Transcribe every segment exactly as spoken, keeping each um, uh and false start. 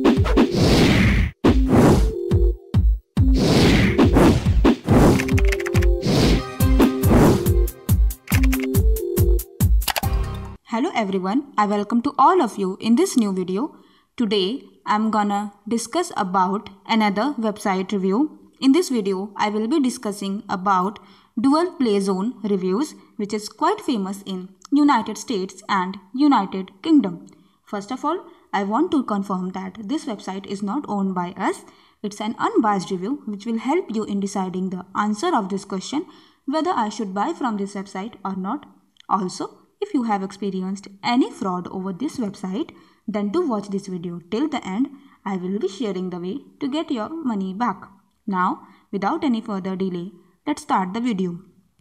Hello everyone, I welcome to all of you in this new video. Today I'm gonna discuss about another website review. In this video I will be discussing about Dual Play Zone reviews, which is quite famous in United States and United Kingdom. First of all, I want to confirm that this website is not owned by us. It's an unbiased review which will help you in deciding the answer of this question, whether I should buy from this website or not. Also, if you have experienced any fraud over this website, then do watch this video till the end. I will be sharing the way to get your money back. Now, without any further delay, let's start the video.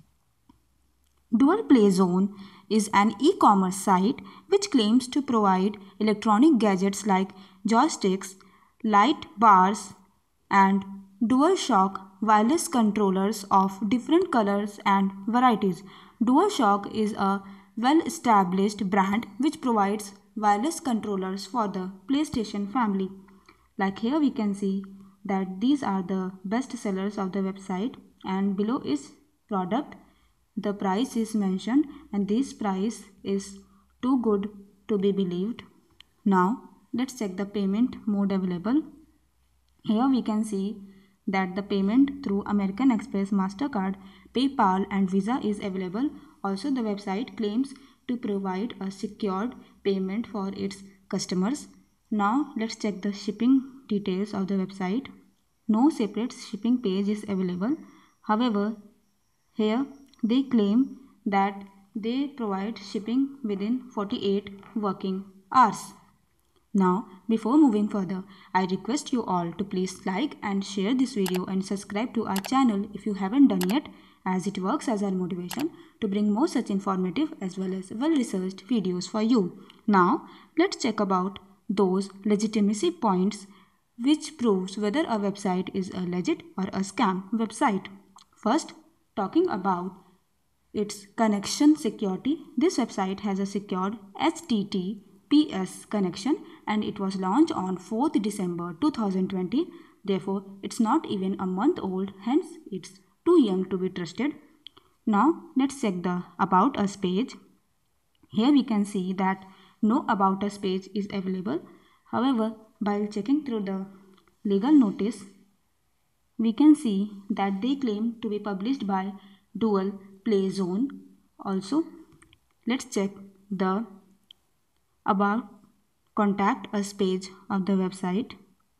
Dual Play Zone is an e-commerce site which claims to provide electronic gadgets like joysticks, light bars, and DualShock wireless controllers of different colors and varieties. DualShock is a well-established brand which provides wireless controllers for the PlayStation family. Like here we can see that these are the best sellers of the website, and below is product. The price is mentioned and this price is too good to be believed. Now let's check the payment mode available. Here we can see that the payment through American Express, MasterCard, PayPal and Visa is available. Also, the website claims to provide a secured payment for its customers. Now, let's check the shipping details of the website. No separate shipping page is available. However, here they claim that they provide shipping within forty-eight working hours. Now, before moving further, I request you all to please like and share this video and subscribe to our channel if you haven't done yet, as it works as our motivation to bring more such informative as well as well-researched videos for you. Now, let's check about those legitimacy points which proves whether a website is a legit or a scam website. First, talking about its connection security. This website has a secured H T T P S connection and it was launched on fourth December two thousand twenty. Therefore, it's not even a month old, hence it's too young to be trusted. Now, let's check the About Us page. Here we can see that no About Us page is available. However, while checking through the legal notice, we can see that they claim to be published by Dual Play Zone. Also, let's check the About Contact Us page of the website.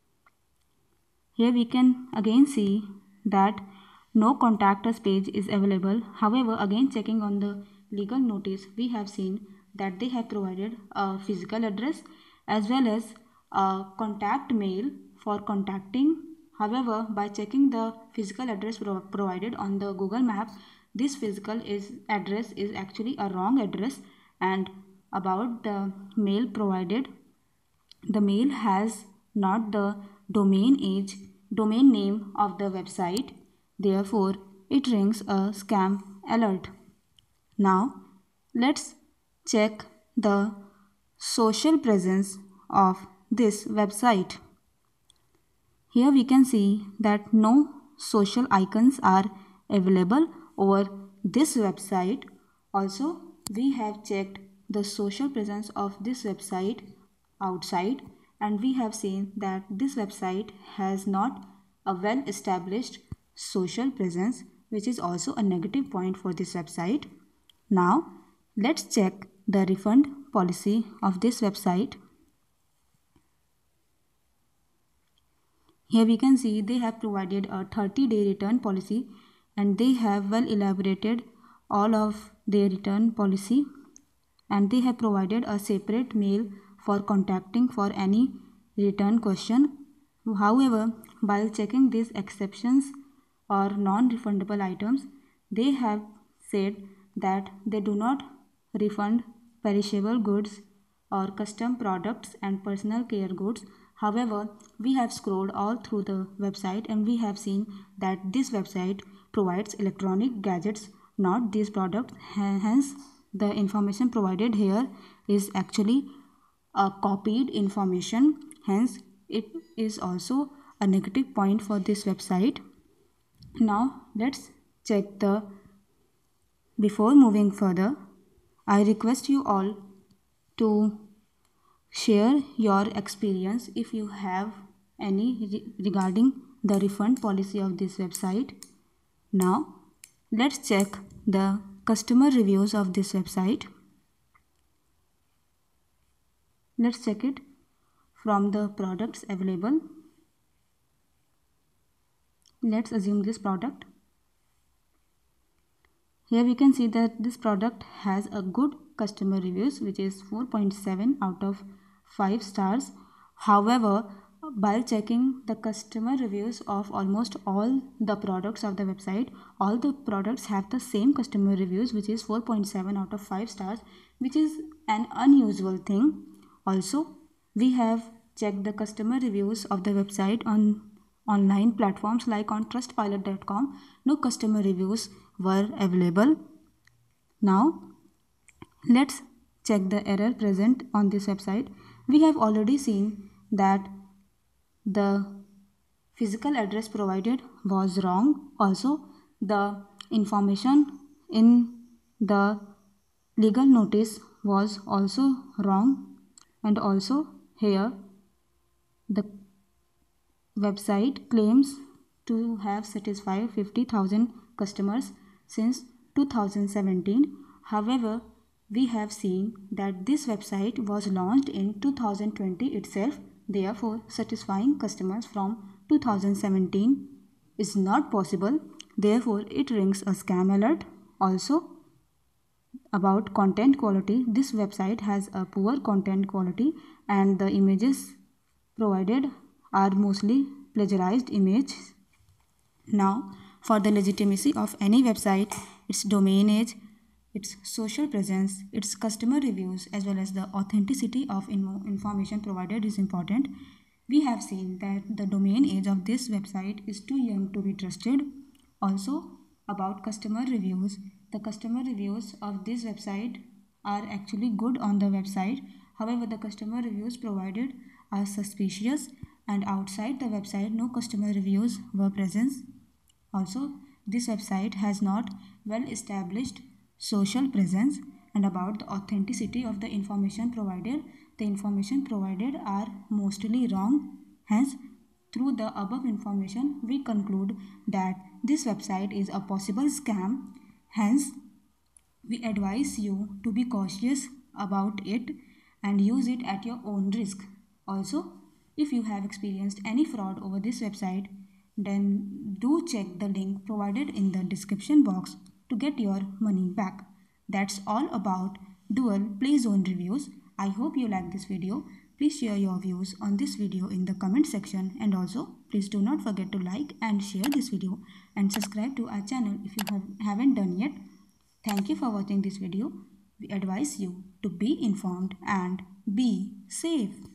Here we can again see that no Contact Us page is available. However, again checking on the legal notice, we have seen that they have provided a physical address as well as a contact mail for contacting. However, by checking the physical address pro provided on the Google Map, this physical is address is actually a wrong address, and about the mail provided, the mail has not the domain age domain name of the website. Therefore, it rings a scam alert. Now, let's check the social presence of this website. Here we can see that no social icons are available over this website. Also, we have checked the social presence of this website outside, and we have seen that this website has not a well-established social presence, which is also a negative point for this website. Now, let's check the refund policy of this website. Here we can see they have provided a thirty day return policy and they have well elaborated all of their return policy, and they have provided a separate mail for contacting for any return question. However, while checking these exceptions or non-refundable items, they have said that they do not refund perishable goods or custom products and personal care goods. However, we have scrolled all through the website and we have seen that this website provides electronic gadgets, not these products. Hence, the information provided here is actually a copied information. Hence, it is also a negative point for this website. Now let's check the, before moving further, I request you all to share your experience if you have any re regarding the refund policy of this website. Now let's check the customer reviews of this website. Let's check it from the products available. Let's assume this product. Here we can see that this product has a good customer reviews, which is four point seven out of five stars. However, while checking the customer reviews of almost all the products of the website, all the products have the same customer reviews, which is four point seven out of five stars, which is an unusual thing. Also, we have checked the customer reviews of the website on online platforms like on trustpilot dot com. No customer reviews were available. Now let's check the error present on this website. We have already seen that the physical address provided was wrong. Also, the information in the legal notice was also wrong, and also here the website claims to have satisfied fifty thousand customers since two thousand seventeen. However, we have seen that this website was launched in two thousand twenty itself. Therefore, satisfying customers from two thousand seventeen is not possible. Therefore, it rings a scam alert. Also, about content quality, this website has a poor content quality and the images provided are mostly plagiarized images. Now, for the legitimacy of any website, its domain age, its social presence, its customer reviews, as well as the authenticity of information provided is important. We have seen that the domain age of this website is too young to be trusted. Also, about customer reviews, the customer reviews of this website are actually good on the website. However, the customer reviews provided are suspicious, and outside the website no customer reviews were present. Also, this website has not well established social presence. And about the authenticity of the information provided, the information provided are mostly wrong. Hence, through the above information, we conclude that this website is a possible scam. Hence, we advise you to be cautious about it and use it at your own risk. Also, if you have experienced any fraud over this website, then do check the link provided in the description box to get your money back. That's all about Dual Playzone reviews. I hope you like this video. Please share your views on this video in the comment section, and also please do not forget to like and share this video and subscribe to our channel if you have, haven't done yet. Thank you for watching this video. We advise you to be informed and be safe.